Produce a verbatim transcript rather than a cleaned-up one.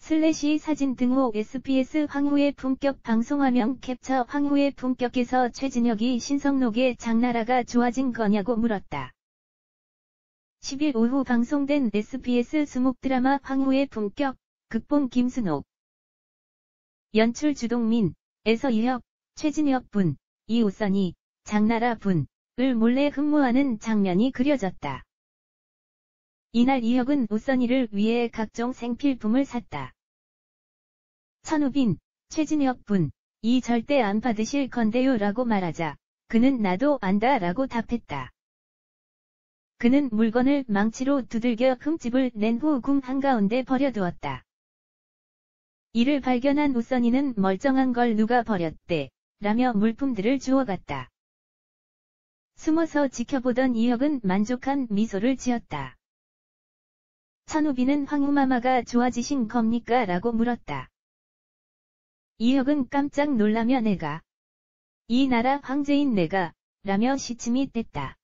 슬래시 사진 등호 에스비에스 황후의 품격 방송화면 캡처 황후의 품격에서 최진혁이 신성록의 장나라가 좋아진 거냐고 물었다. 십일 오후 방송된 에스비에스 수목 드라마 황후의 품격, 극본 김순옥, 연출 주동민, 에서 이혁, 최진혁 분, 이우선이, 장나라 분을 몰래 흠모하는 장면이 그려졌다. 이날 이혁은 우선이를 위해 각종 생필품을 샀다. 천우빈, 최진혁 분, 이 절대 안 받으실 건데요 라고 말하자 그는 나도 안다 라고 답했다. 그는 물건을 망치로 두들겨 흠집을 낸 후 궁 한가운데 버려두었다. 이를 발견한 우선이는 멀쩡한 걸 누가 버렸대 라며 물품들을 주워갔다. 숨어서 지켜보던 이혁은 만족한 미소를 지었다. 천우빈은 황후마마가 좋아지신 겁니까? 라고 물었다. 이혁은 깜짝 놀라며 내가 이 나라 황제인 내가 라며 시침이 뗐다.